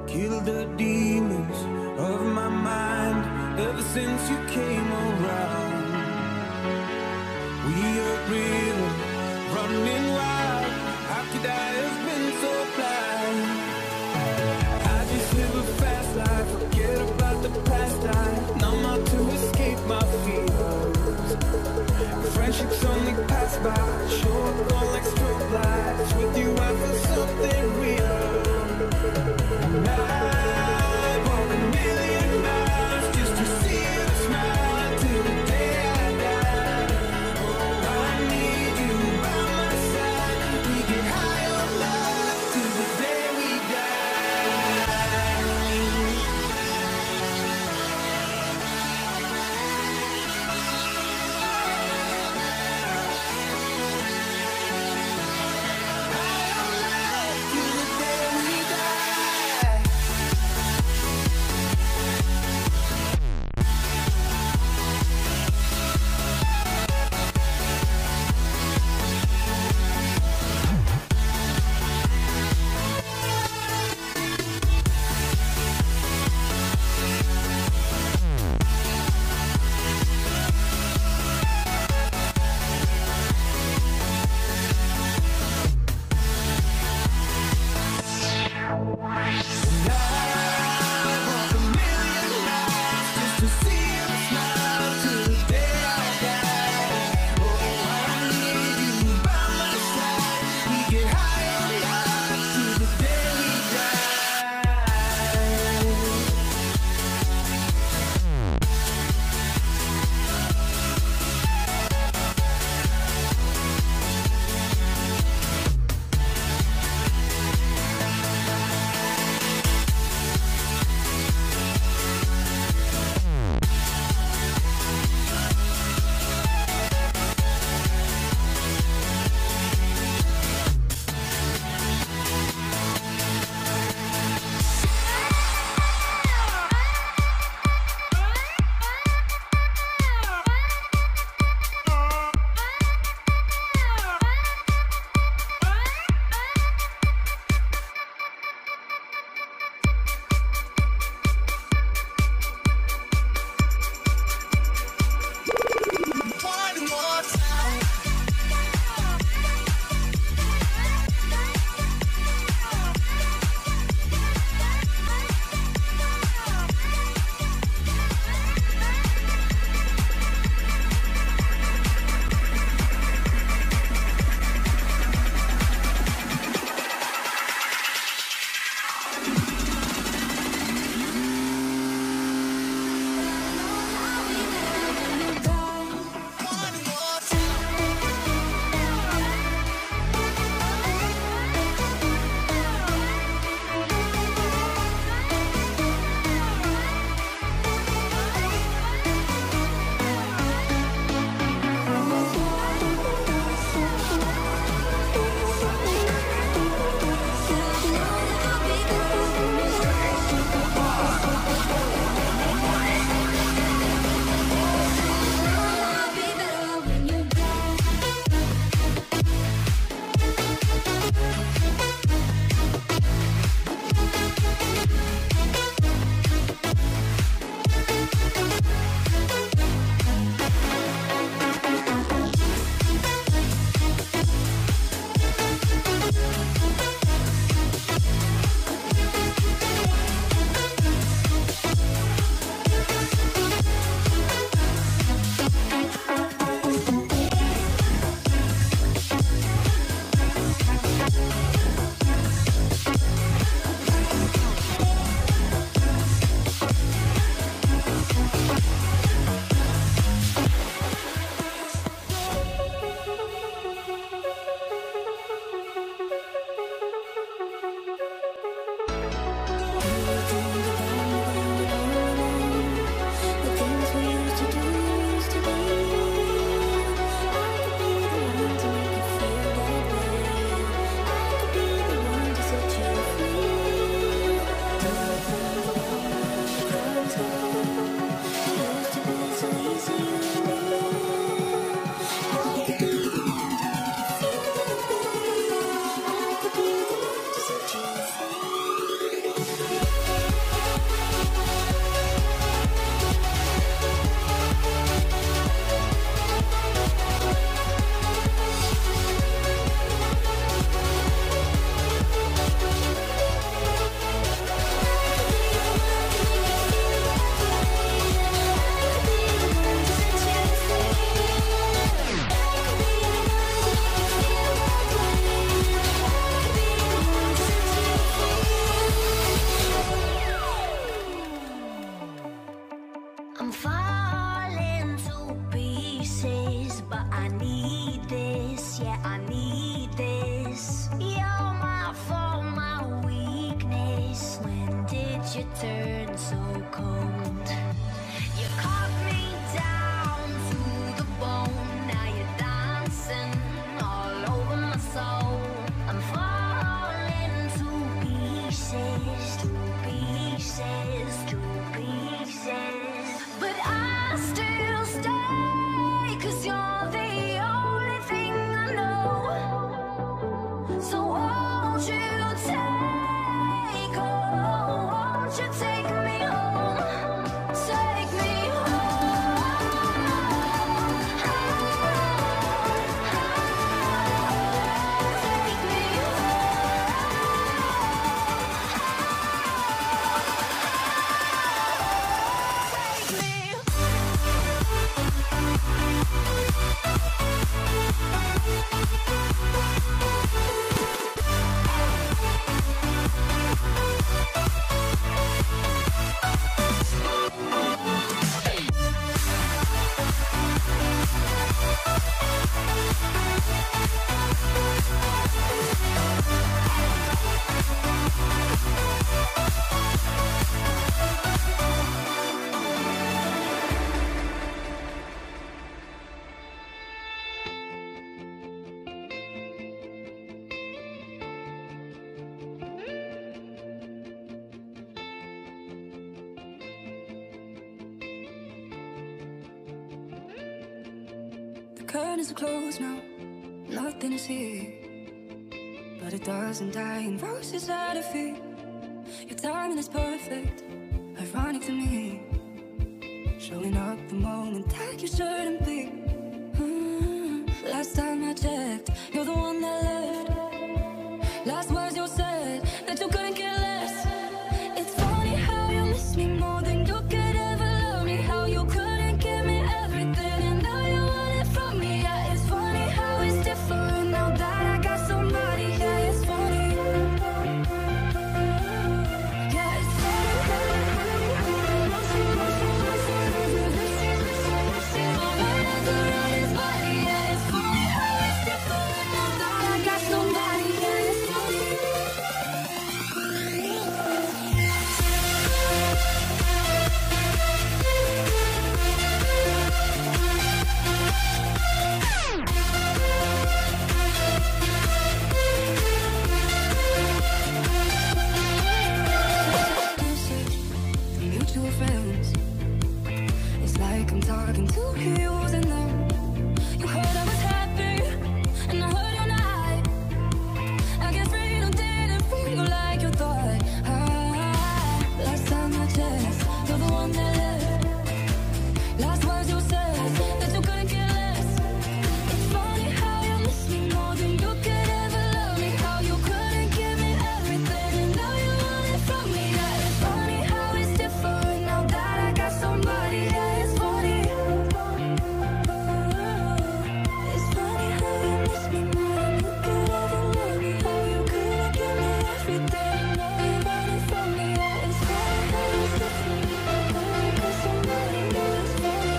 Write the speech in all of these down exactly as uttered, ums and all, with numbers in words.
Kill the demons of my mind ever since you came around. We are real, running wild. How could I have been so blind? I just live a fast life, forget about the past life. Numb out to escape my fears. Friendships only pass by, show up on like strobe lights. With you I feel something real. And I walk a million miles just to see you smile till the day I die. Oh, I need you by my side. We get high on love till the day we die. High on love till the day we die. you turn so cold. You cut me down to the bone. Now you're dancing all over my soul. I'm falling to pieces, to pieces, to pieces. But I still stay, 'cause you're the only thing I know. So won't you take, oh, won't you take me home? Take me home. Take me The curtains are closed now, nothing is here, but it doesn't die and roses out of fear. Your timing is perfect, ironic to me, showing up the moment that you shouldn't be. Mm, last time I checked, you're the one that left. Last words you said, that you couldn't care less. It's funny how you miss me more than you could ever love me. How you couldn't give me everything and now you want it from me. Yeah, it's funny how it's different now that I got somebody. Yeah, it's funny. Yeah, it's funny. Yeah, it's funny how it's different now that I got somebody. Yeah, it's funny. Mutual friends. It's like I'm talking to you and them. You heard I was happy, and I heard you're not. I guess freedom didn't feel like you thought. Ah, last time I checked, you're the one that left. Last words you said, that you couldn't care less. It's funny how you miss me more than you could ever love me. How you couldn't give me everything and now you want it from me. Yeah, it's funny how it's different now that I got somebody. Yeah, it's funny. It's funny how you miss me more than you could ever love me. How you couldn't give me everything and now you want it from me. Yeah, it's funny how it's different now that I got somebody. Yeah, it's funny.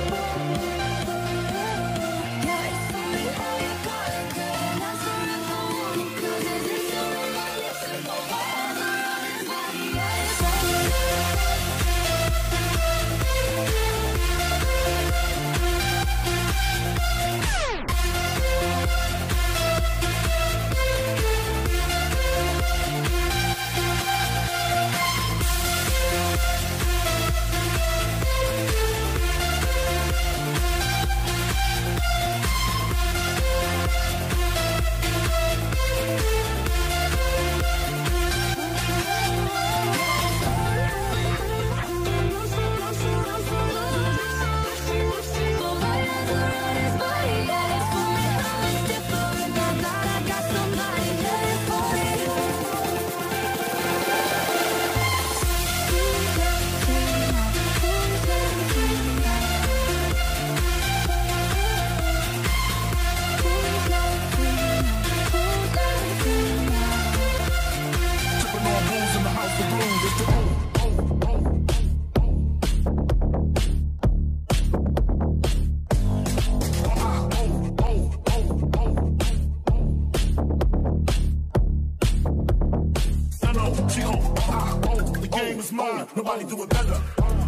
Yeah, it's funny how you got it good and I surrender one. 'Cause it's still in my lips and my eyes are on his body. Yeah, it's funny. game is mine. Nobody do it better.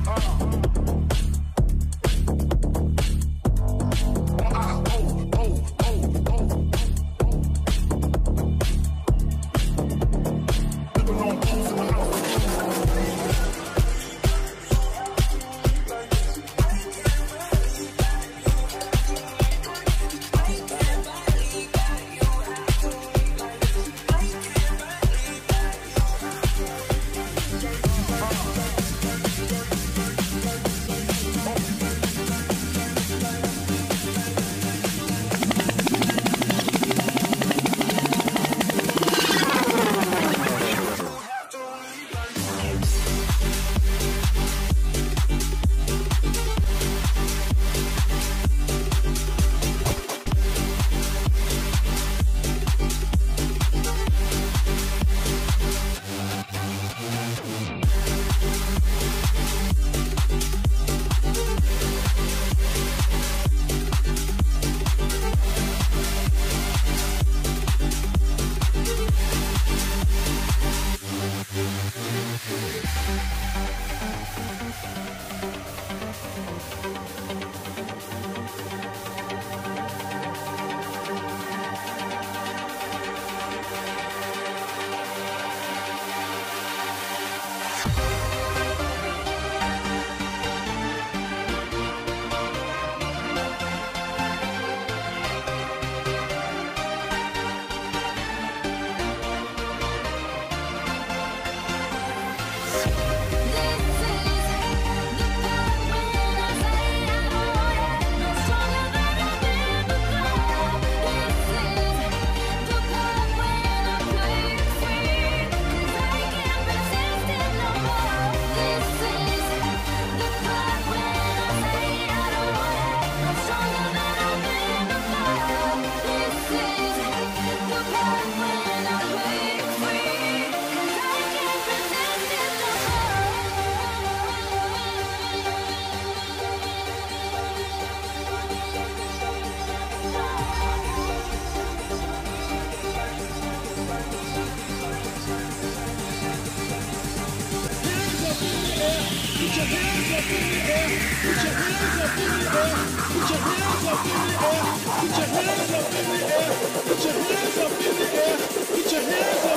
Put your hands up in the air. Put your hands up in the air. Put your hands up in the air. Put your hands up in the air. Put your hands up in the air. Put your hands up.